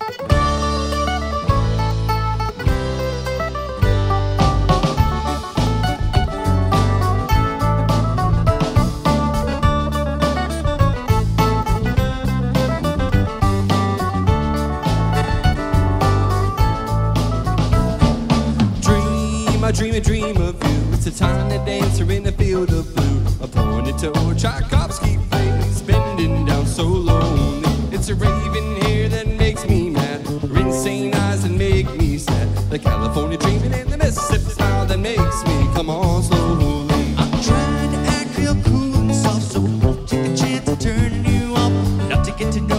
I dream a dream of you. It's a tiny dancer in a field of blue. A pointed toe, Tchaikovsky face, bending down so lonely. It's a raven hair that makes me mad, her insane eyes that make me sad. The California dreaming and the Mississippi smile that makes me come on slowly. I'm trying to act real cool and soft, so take a chance of turning you off. Not to get to know